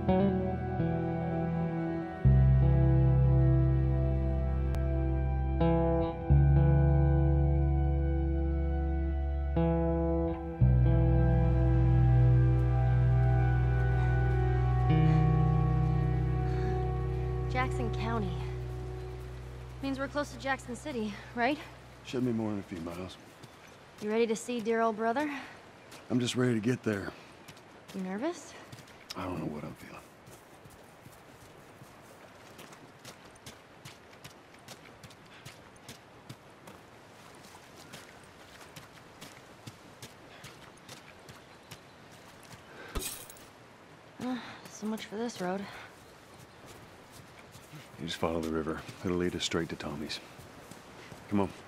Jackson County. Means we're close to Jackson City, right? Should be more than a few miles. You ready to see dear old brother? I'm just ready to get there. You nervous? I don't know what I'm feeling. So much for this road. You just follow the river. It'll lead us straight to Tommy's. Come on.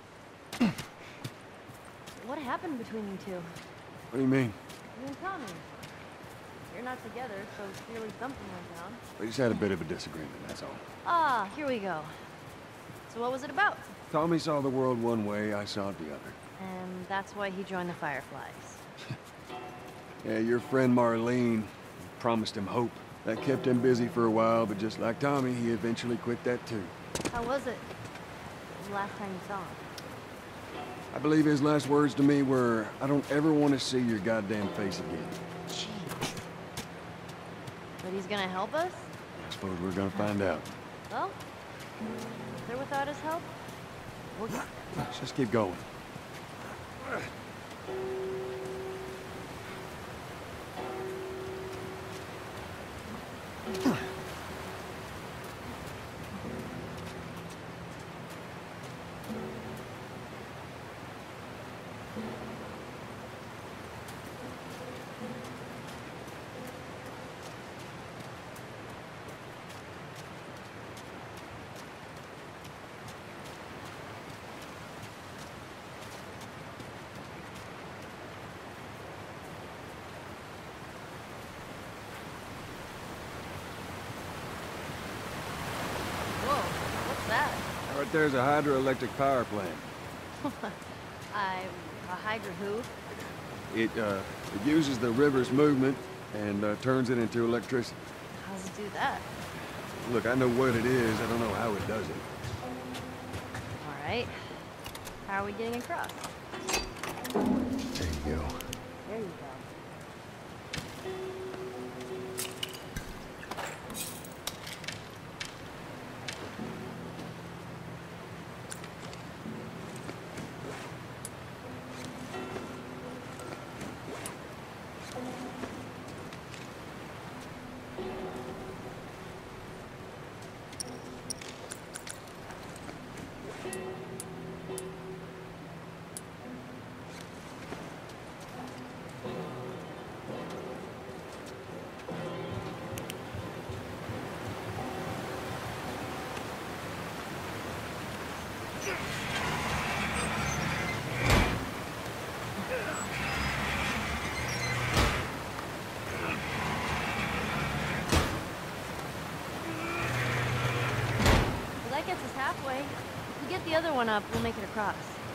What happened between you two? What do you mean? You and Tommy. You're not together, so clearly something went down. We just had a bit of a disagreement, that's all. Ah, here we go. So what was it about? Tommy saw the world one way, I saw it the other. And that's why he joined the Fireflies. Yeah, your friend Marlene promised him hope. That kept him busy for a while, but just like Tommy, he eventually quit that too. How was it? What was the last time you saw him? I believe his last words to me were, I don't ever want to see your goddamn face again. Jeez. But he's gonna help us? I suppose we're gonna find out. Well, with or without his help, we'll get there. Let's just keep going. Right there's a hydroelectric power plant. A hydra who? It uses the river's movement and turns it into electricity. How does it do that? Look, I know what it is. I don't know how it does it. All right. How are we getting across? There you go. There you go. Gets us halfway. If we get the other one up, we'll make it across.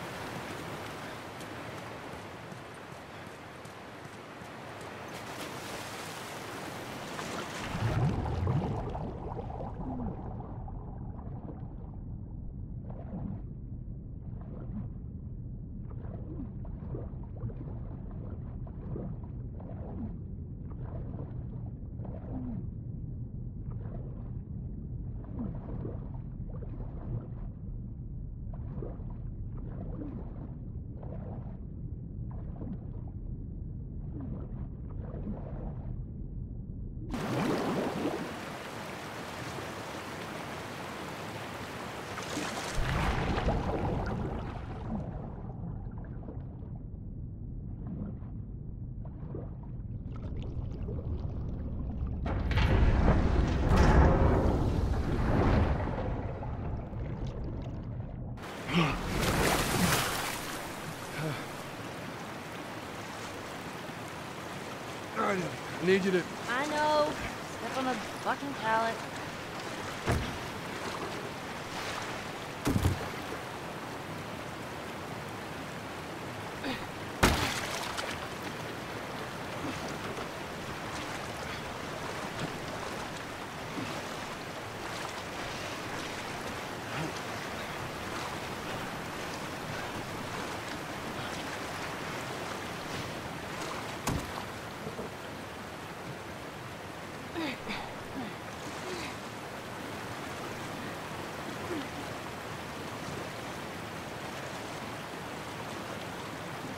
All right, I need you to... I know. Step on a fucking pallet.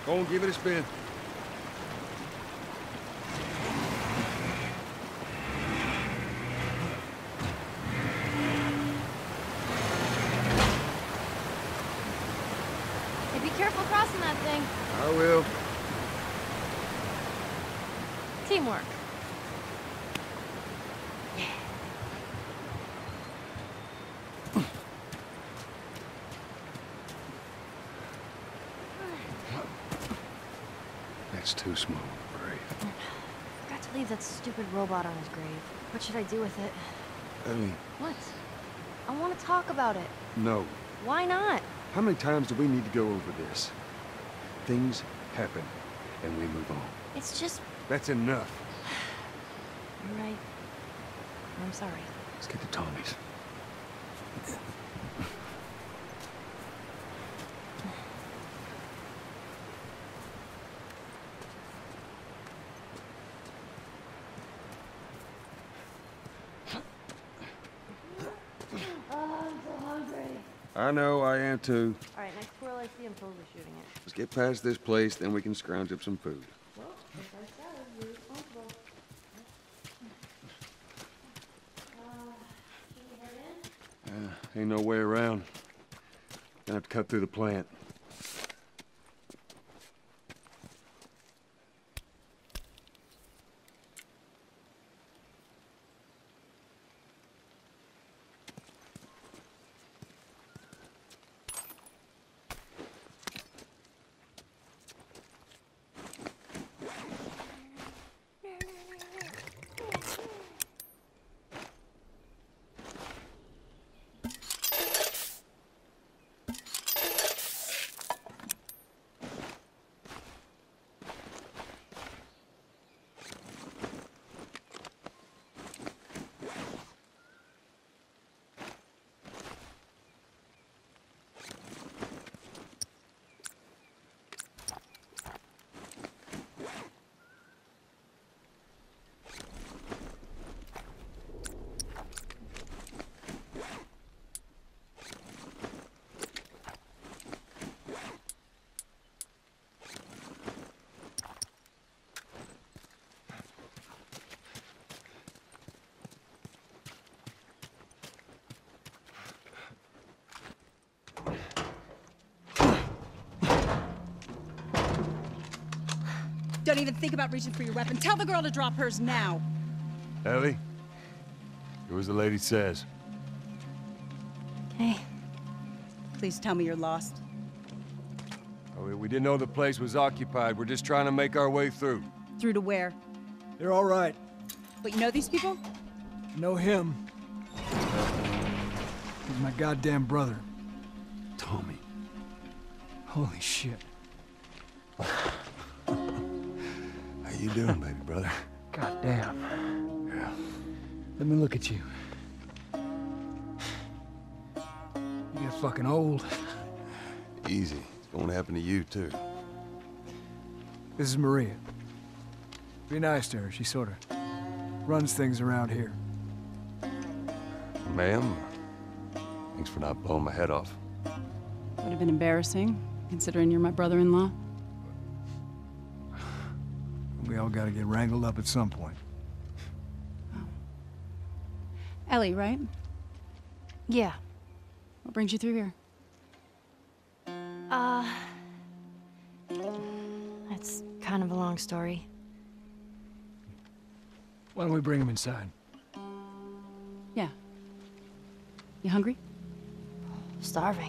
Go and give it a spin. Hey, be careful crossing that thing. I will. Teamwork. That's too small, Brave. Forgot to leave that stupid robot on his grave. What should I do with it? Ellie, What? I want to talk about it. no. Why not? How many times do we need to go over this? Things happen, and we move on. It's just... That's enough. You're right. I'm sorry. Let's get to Tommy's. Oh, I'm so hungry. I know, I am too. All right, next squirrel I see, I'm totally shooting it. Let's get past this place, then we can scrounge up some food. Well, if I said you're responsible. Should we head in? Ain't no way around. Gonna have to cut through the plant. Don't even think about reaching for your weapon. Tell the girl to drop hers now. Ellie? Do as the lady says. Okay. Please tell me you're lost. Oh, we didn't know the place was occupied. We're just trying to make our way through. Through to where? They're all right. But you know these people? Know him. He's my goddamn brother. Tommy. Holy shit. How you doing, baby brother? Goddamn. Yeah. Let me look at you. You get fucking old. Easy. It's going to happen to you, too. This is Maria. Be nice to her. She sort of runs things around here. Ma'am, thanks for not blowing my head off. Would have been embarrassing, considering you're my brother-in-law. We all gotta get wrangled up at some point. Ellie, right? Yeah. What brings you through here? That's kind of a long story. Why don't we bring him inside? Yeah. You hungry? Starving.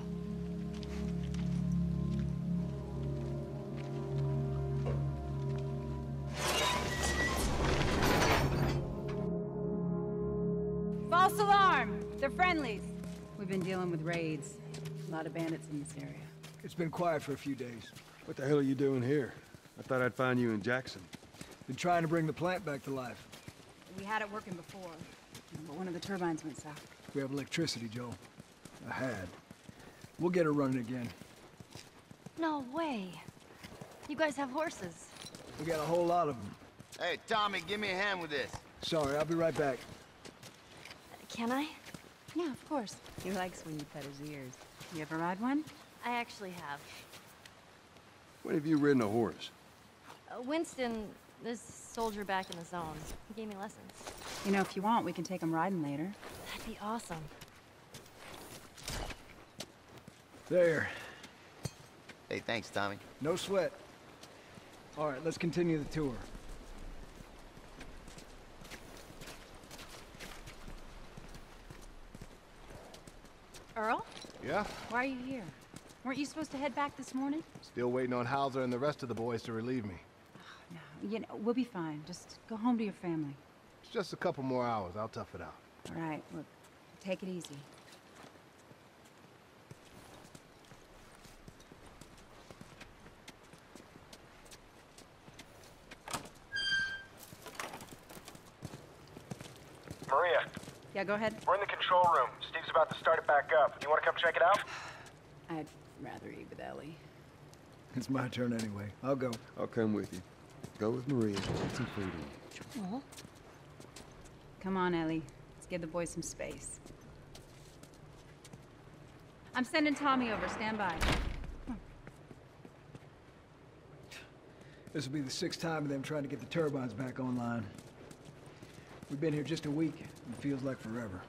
False alarm! They're friendlies. We've been dealing with raids. A lot of bandits in this area. It's been quiet for a few days. What the hell are you doing here? I thought I'd find you in Jackson. Been trying to bring the plant back to life. We had it working before, but one of the turbines went south. We have electricity, Joel. I had. We'll get her running again. No way. You guys have horses. We got a whole lot of them. Hey, Tommy, give me a hand with this. Sorry, I'll be right back. Can I? Yeah, of course. He likes when you pet his ears. You ever ride one? I actually have. When have you ridden a horse? Winston, this soldier back in the zone, he gave me lessons. You know, if you want, we can take him riding later. That'd be awesome. There. Hey, thanks, Tommy. No sweat. All right, let's continue the tour. Earl? Yeah? Why are you here? Weren't you supposed to head back this morning? Still waiting on Hauser and the rest of the boys to relieve me. No, you know, we'll be fine. Just go home to your family. It's just a couple more hours. I'll tough it out. All right, look, take it easy. Maria, Yeah, go ahead. we're in the control room. Steve's about to start it back up. You want to come check it out? I'd rather eat with Ellie. It's my turn anyway. I'll go. I'll come with you. Go with Maria. Get some food in. Aw. Come on, Ellie. Let's give the boys some space. I'm sending Tommy over. Stand by. This will be the 6th time of them trying to get the turbines back online. We've been here just a week, and it feels like forever.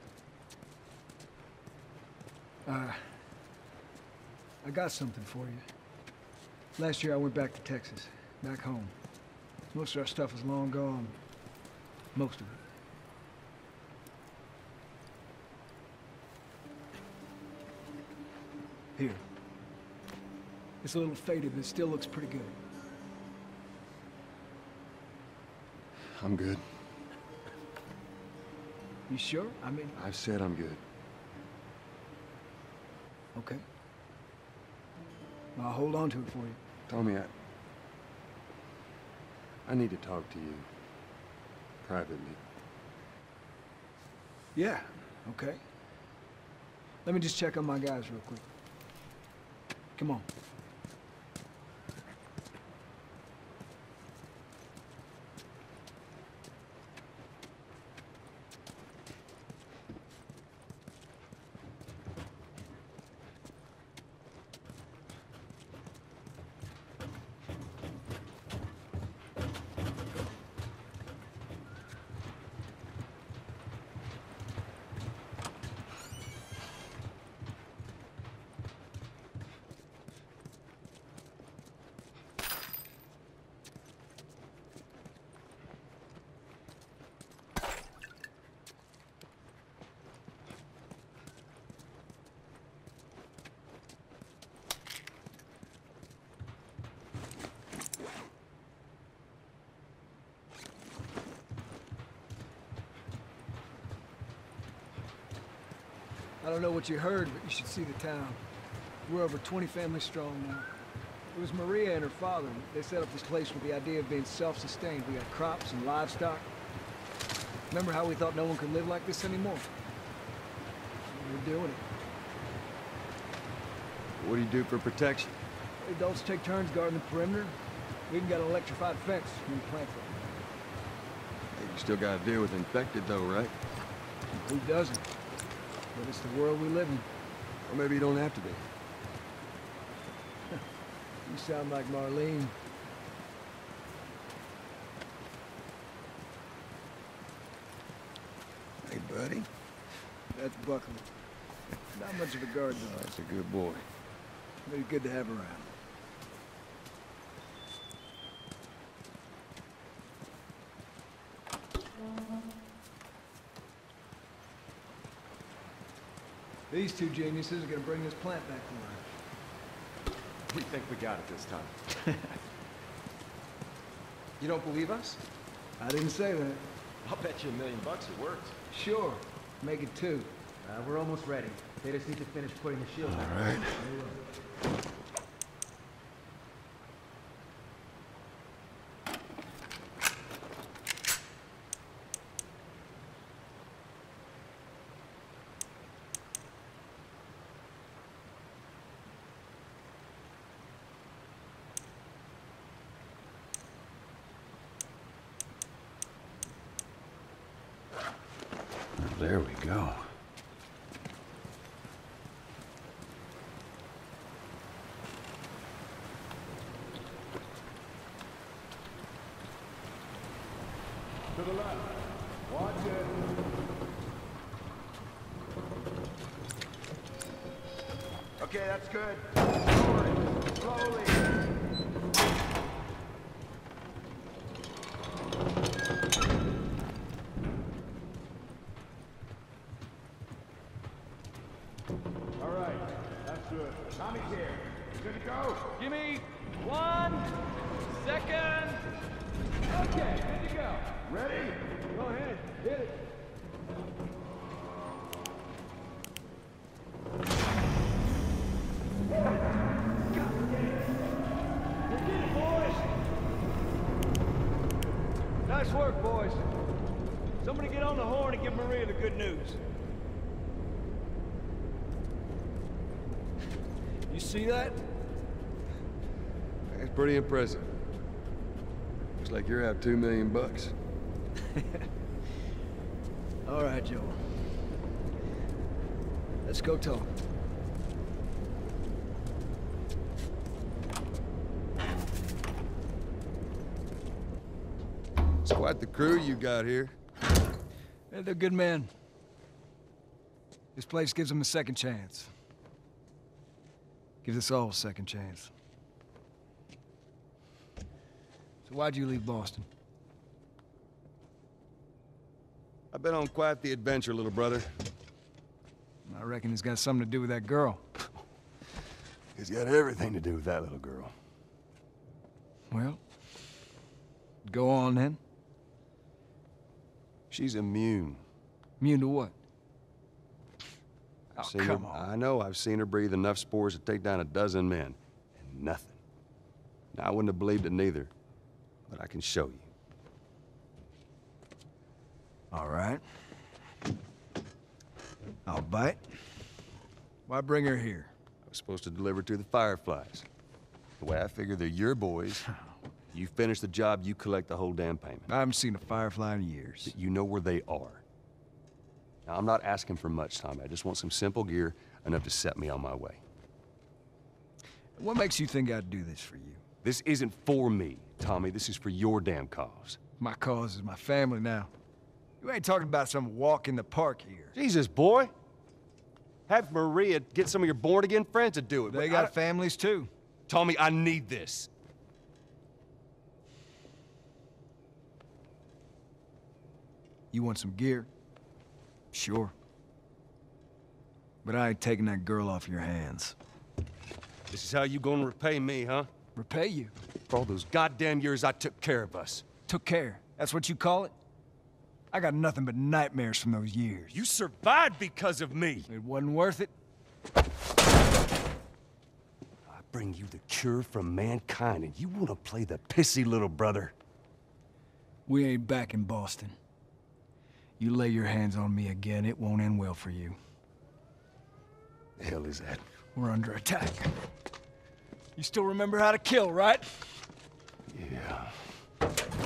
I got something for you. Last year I went back to Texas, back home. Most of our stuff is long gone. Most of it. Here. It's a little faded, but it still looks pretty good. I'm good. You sure? I mean... I've said I'm good. Okay. Well, I'll hold on to it for you. Tommy, I need to talk to you. Privately. Yeah, okay. Let me just check on my guys real quick. Come on. I don't know what you heard, but you should see the town. We're over 20 families strong now. It was Maria and her father. They set up this place with the idea of being self-sustained. We got crops and livestock. Remember how we thought no one could live like this anymore? We're doing it. What do you do for protection? Adults take turns guarding the perimeter. We even got an electrified fence when we plant them. Hey, you still gotta deal with infected though, right? Who doesn't? But it's the world we live in. Or maybe you don't have to be. You sound like Marlene. Hey, buddy. That's Buckley. Not much of a guard, Oh, though. that's a good boy. But he's good to have around. These two geniuses are gonna bring this plant back to life. We think we got it this time. You don't believe us? I didn't say that. I'll bet you $1 million it worked. Sure. Make it 2. We're almost ready. They just need to finish putting the shield back. All right. There we go. Okay, that's good. Slowly. Slowly. All right, that's good. Tommy's here. Good to go. Give me 1 second. Okay, good to go. Ready? Go ahead, hit it. Nice work, boys. Somebody get on the horn and give Maria the good news. You see that? That's pretty impressive. Looks like you're out $2 million. All right, Joe. Let's go talk. It's quite the crew you got here. Yeah, they're good men. This place gives them a second chance. Gives us all a second chance. So why'd you leave Boston? I've been on quite the adventure, little brother. I reckon it's got something to do with that girl. It's got everything to do with that little girl. Well, go on then. She's immune. Immune to what? I've seen her, I know, I've seen her breathe enough spores to take down 12 men. And nothing. Now, I wouldn't have believed it neither. But I can show you. All right. I'll bite. Why bring her here? I was supposed to deliver to the Fireflies. The way I figure they're your boys. You finish the job, you collect the whole damn payment. I haven't seen a Firefly in years. You know where they are. Now, I'm not asking for much, Tommy. I just want some simple gear, enough to set me on my way. What makes you think I'd do this for you? This isn't for me, Tommy. This is for your damn cause. My cause is my family now. You ain't talking about some walk in the park here. Jesus, boy. Have Maria get some of your born-again friends to do it. They got families, too. Tommy, I need this. You want some gear? Sure. But I ain't taking that girl off your hands. This is how you gonna repay me, huh? Repay you? For all those goddamn years I took care of us. Took care? That's what you call it? I got nothing but nightmares from those years. You survived because of me. It wasn't worth it? I bring you the cure from mankind, and you wanna play the pissy little brother. We ain't back in Boston. You lay your hands on me again, it won't end well for you. The hell is that? We're under attack. You still remember how to kill, right? Yeah.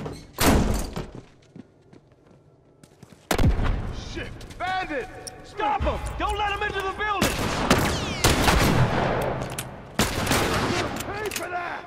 Shit! Bandit! Stop him! Don't let him into the building! Pay for that!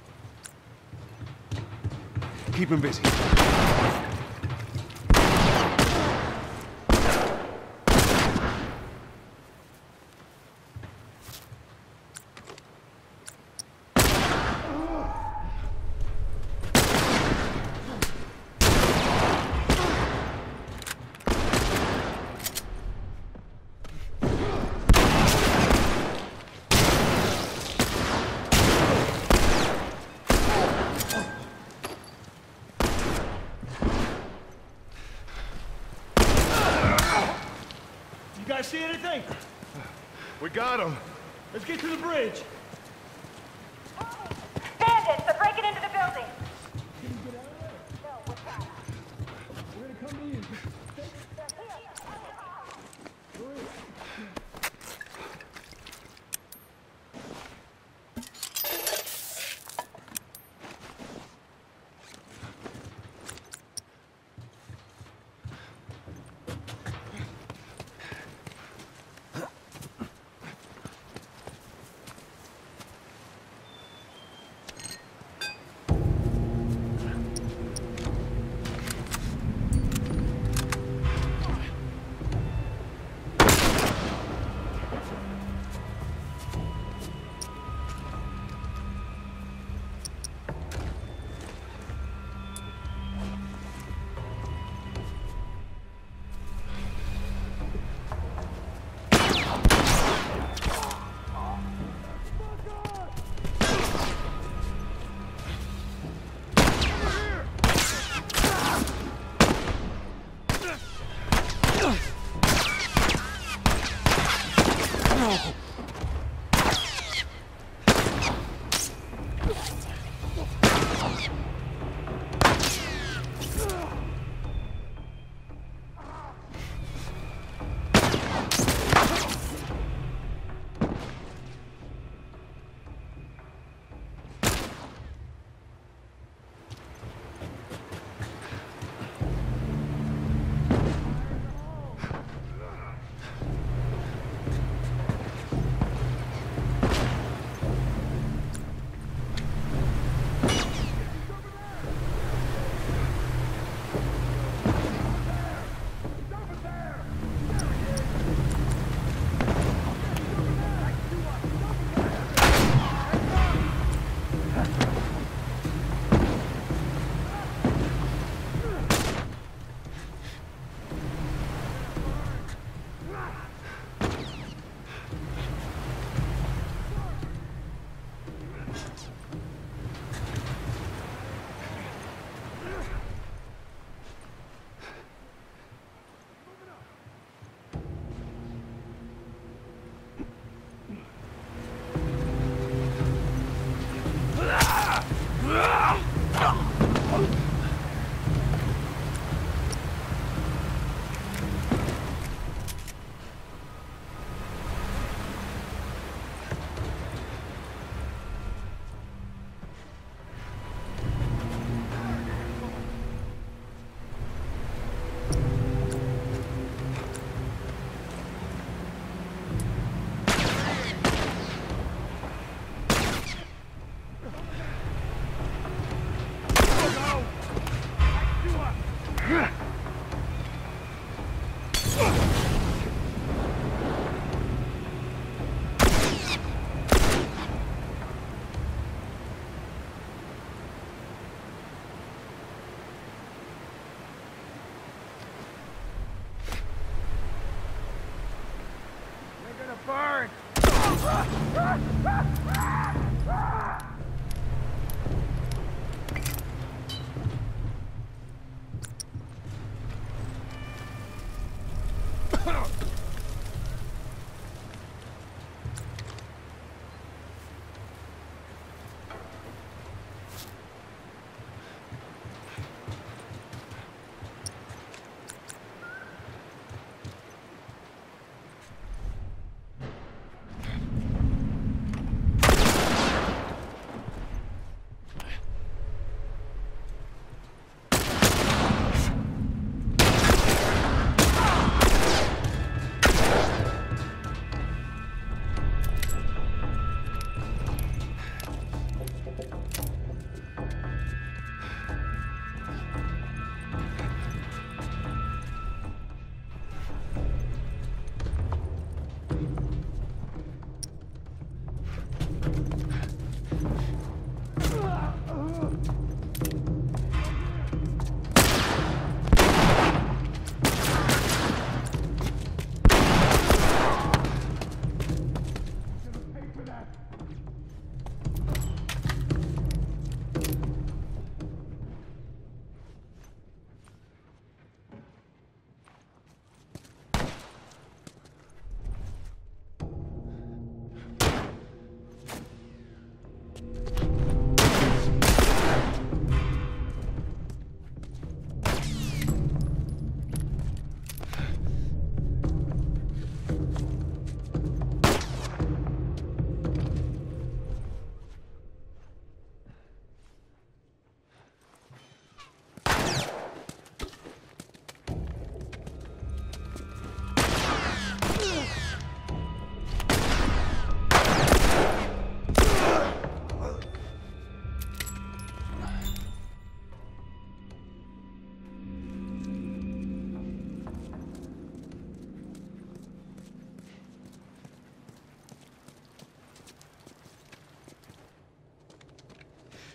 Keep him busy. guys see anything? We got him. Let's get to the bridge. Bandits! They're breaking into the building!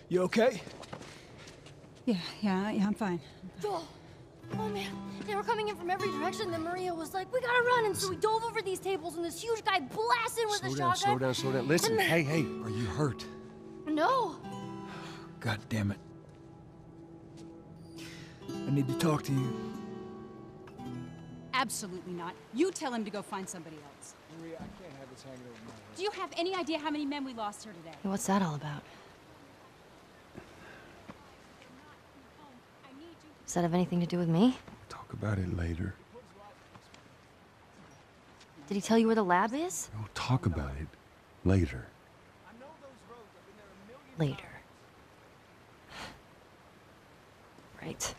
You okay? Yeah, I'm fine. Oh, man. They were coming in from every direction, then Maria was like, we gotta run, and so we dove over these tables, and this huge guy blasted with a shotgun. Slow down. Listen, hey, are you hurt? No. God damn it. I need to talk to you. Absolutely not. You tell him to go find somebody else. Maria, I can't have this hanging over my head. Do you have any idea how many men we lost here today? What's that all about? Does that have anything to do with me? Talk about it later. Did he tell you where the lab is? We'll talk about it later. Later. Right.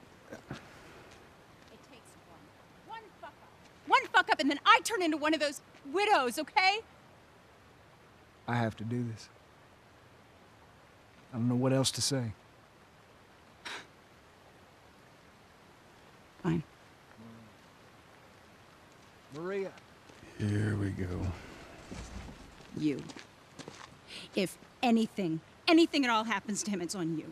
It takes one fuck up. One fuck up, and then I turn into one of those widows, okay? I have to do this. I don't know what else to say. Fine. Maria. Here we go. You. If anything at all happens to him, it's on you.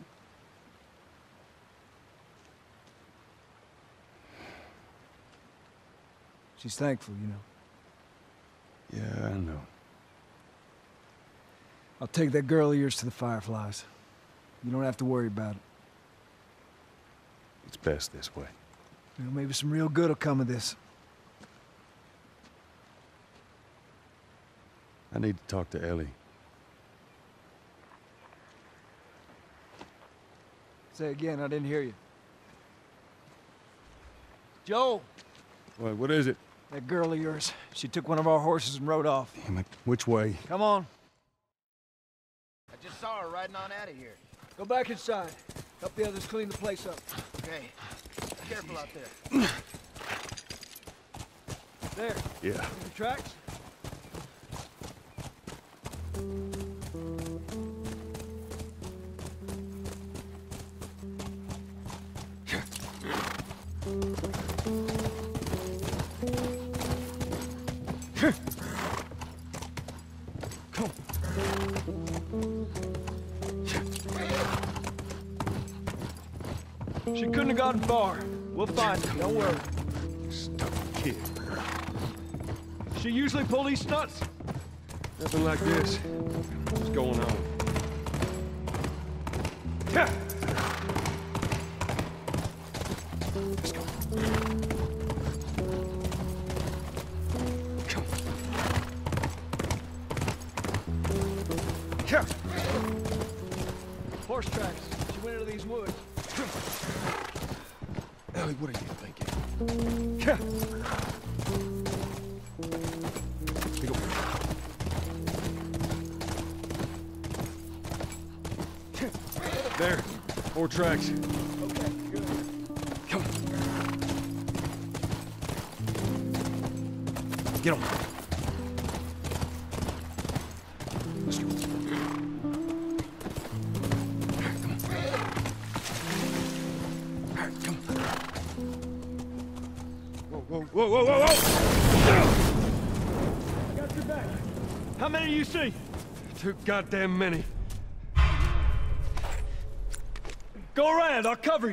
She's thankful, you know. Yeah, I know. I'll take that girl of yours to the Fireflies. You don't have to worry about it. It's best this way. You know, maybe some real good will come of this. I need to talk to Ellie. Say again, I didn't hear you. Joe! What is it? That girl of yours. She took one of our horses and rode off. Damn it. Which way? Come on. I just saw her riding on out of here. Go back inside. Help the others clean the place up. Okay. Careful out there. There. Yeah. See the tracks? Come. She couldn't have gotten far. We'll find her, don't worry. Stupid kid. She usually pull these stunts. Nothing like this. What's going on? Yeah. Let's go. Come. Yeah. Horse tracks. She went into these woods. Ellie, what are you thinking? Yeah. Here we go. There. 4 tracks. Okay, good. Come. Get on. Let's go. Come on. All right, come on. Whoa. I got your back. How many do you see? Too goddamn many. Go around, I'll cover you.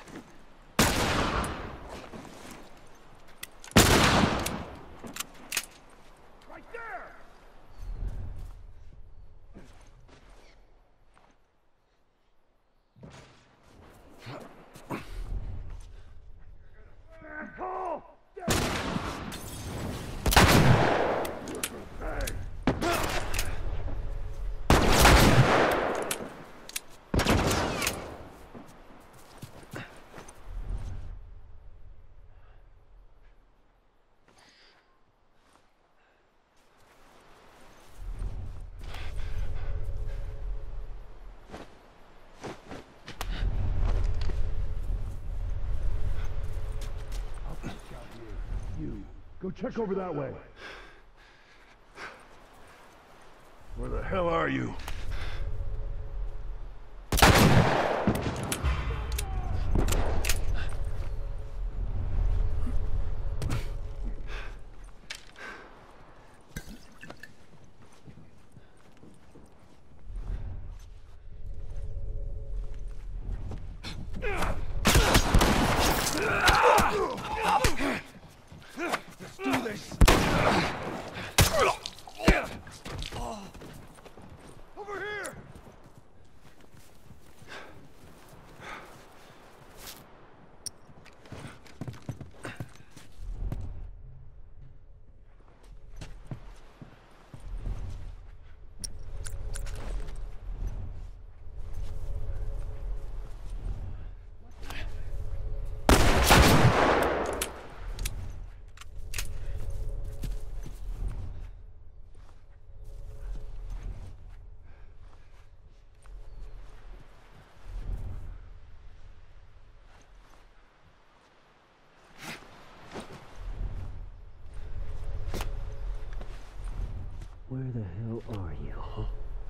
Right there! Asshole! Go check over that way. Where the hell are you? Let's do this. Over here. Where the hell are you, huh?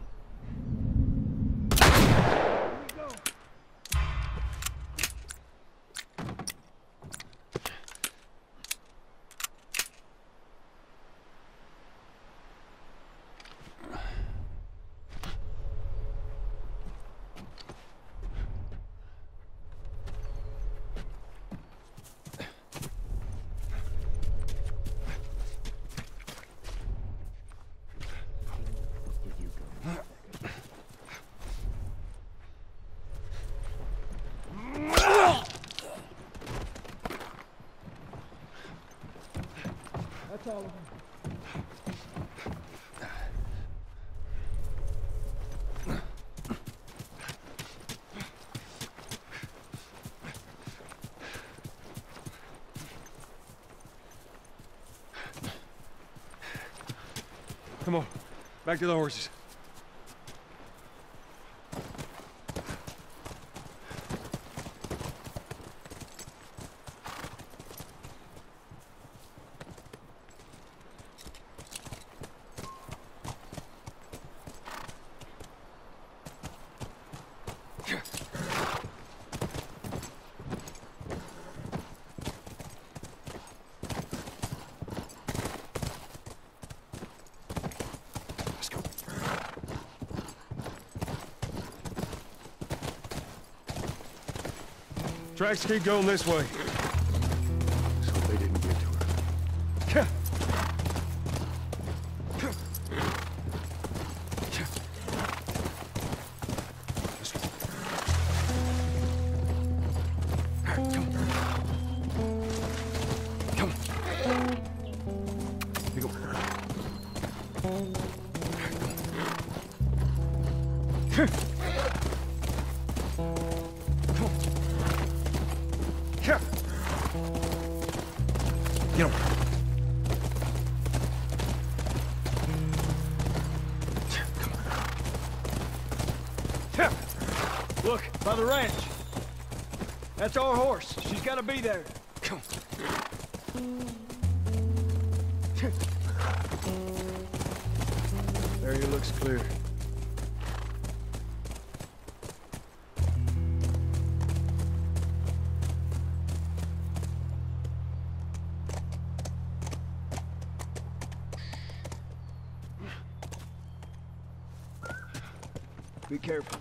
That's all of them. Come on, back to the horses. Tracks keep going this way. So they didn't get to her. Get him. Look, by the ranch. That's our horse. She's got to be there. Come on. Area looks clear. Be careful.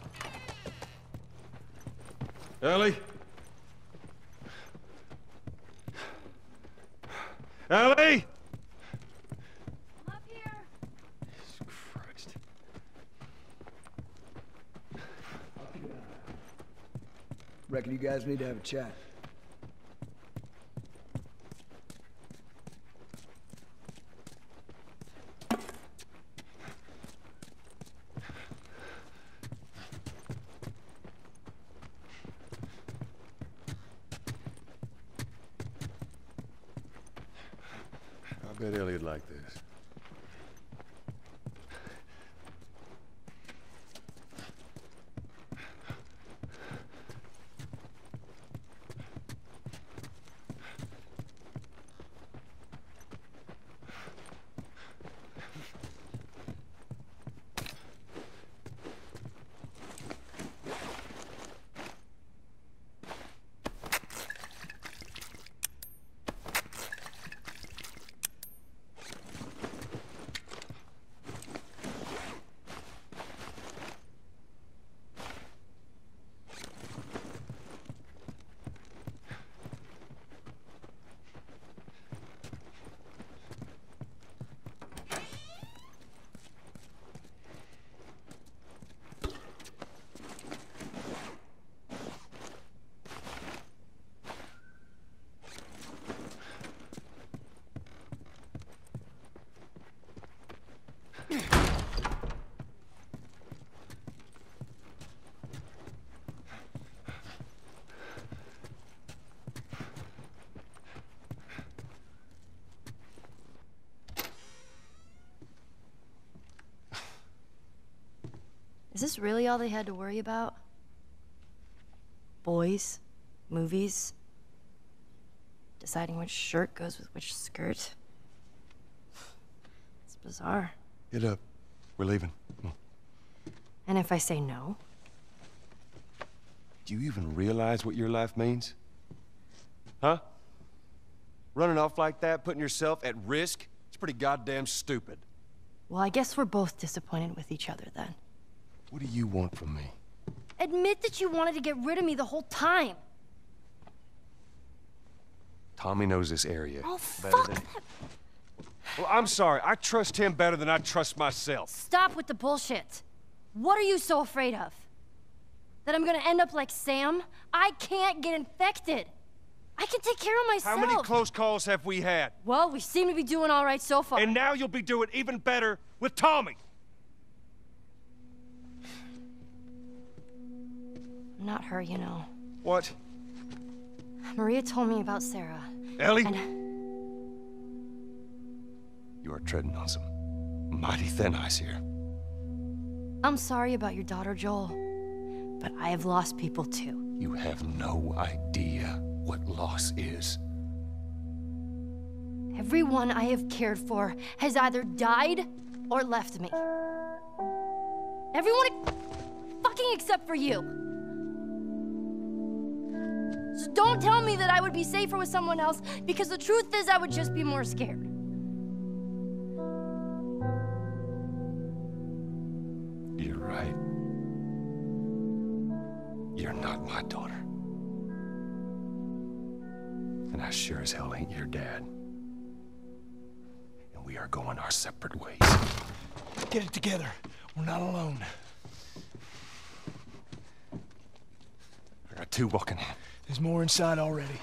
Ellie? Ellie? I'm up here. Jesus Christ. Reckon you guys need to have a chat. I bet Ellie'd like this. this really all they had to worry about? Boys, movies, deciding which shirt goes with which skirt. It's bizarre. Get up. We're leaving. Come on. And if I say no? Do you even realize what your life means? Huh? Running off like that, putting yourself at risk? It's pretty goddamn stupid. Well, I guess we're both disappointed with each other then. What do you want from me? Admit that you wanted to get rid of me the whole time. Tommy knows this area Oh, better fuck than... that. Well, I'm sorry. I trust him better than I trust myself. Stop with the bullshit. What are you so afraid of? That I'm gonna end up like Sam? I can't get infected. I can take care of myself. How many close calls have we had? Well, we seem to be doing all right so far. And now you'll be doing even better with Tommy. I'm not her, you know. What? Maria told me about Sarah. Ellie? And... You are treading on some mighty thin ice here. I'm sorry about your daughter, Joel. But I have lost people too. You have no idea what loss is. Everyone I have cared for has either died or left me. Everyone fucking except for you. So don't tell me that I would be safer with someone else, because the truth is I would just be more scared. You're right. You're not my daughter. And I sure as hell ain't your dad. And we are going our separate ways. Get it together. We're not alone. I got two walking in. There's more inside already.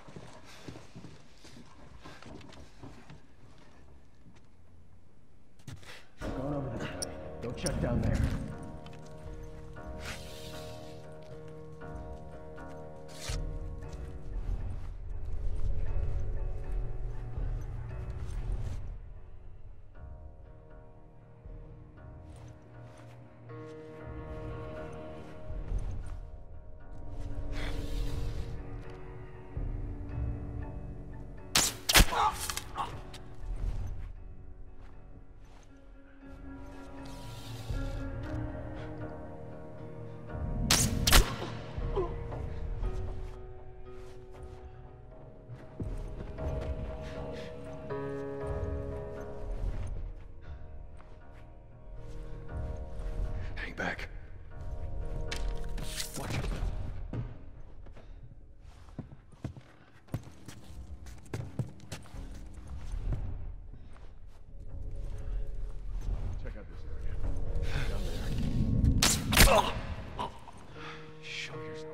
Going over this way. Don't check down there. Hang back. Watch it. Check out this area. Down there. Show yourself.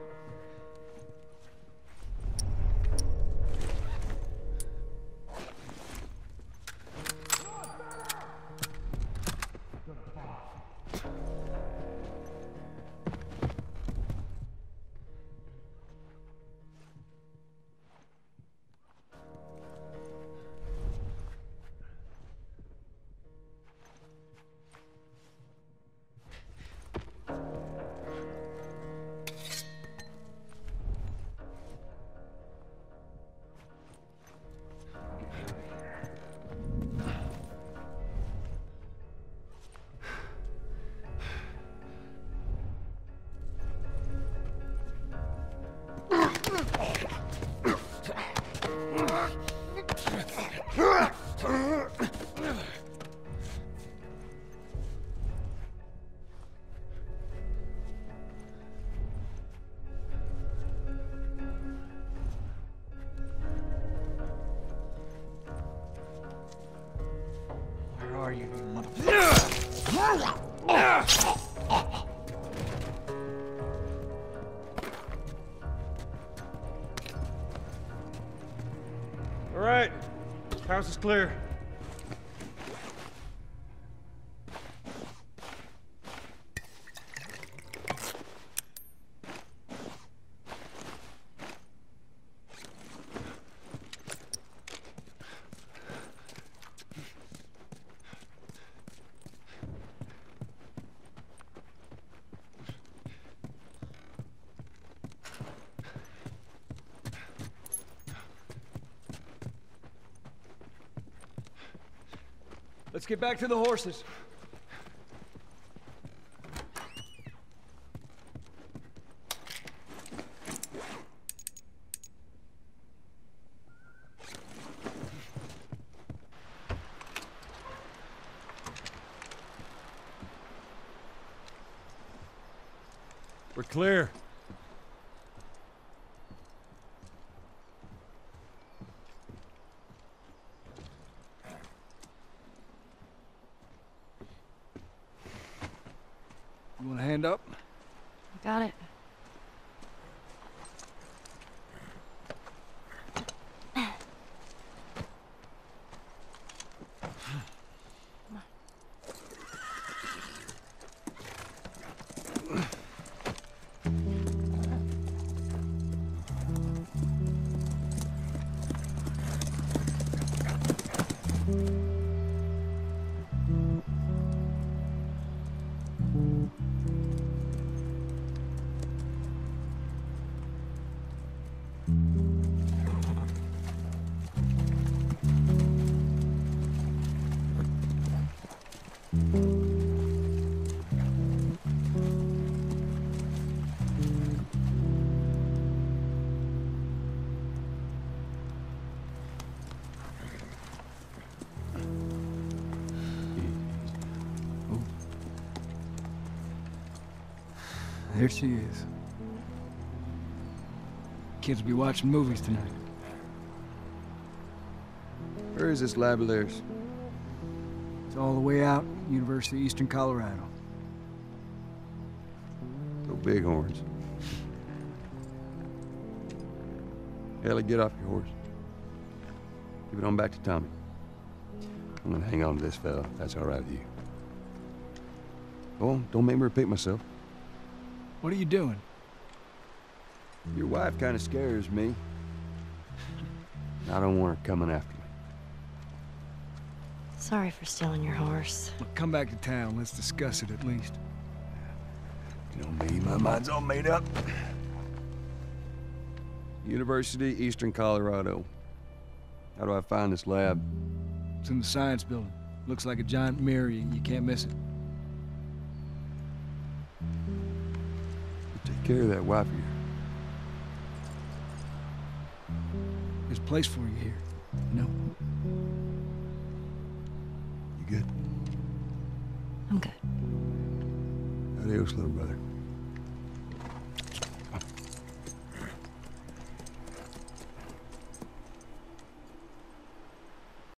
Where are you, you motherfucker? All right. House is clear. Let's get back to the horses. We're clear. You want a hand up? Got it. There she is. Kids will be watching movies tonight. Where is this lab of theirs? It's all the way out, University of Eastern Colorado. Go Bighorns. Ellie, get off your horse. Give it on back to Tommy. I'm gonna hang on to this fella, if that's all right with you. Go on, don't make me repeat myself. What are you doing? Your wife kind of scares me. I don't want her coming after me. Sorry for stealing your horse. Look, come back to town. Let's discuss it at least. You know me, my mind's all made up. University, Eastern Colorado. How do I find this lab? It's in the science building. Looks like a giant mirror. You can't miss it. Take care of that wife of yours. There's a place for you here. You know? You good? I'm good. Adios, little brother.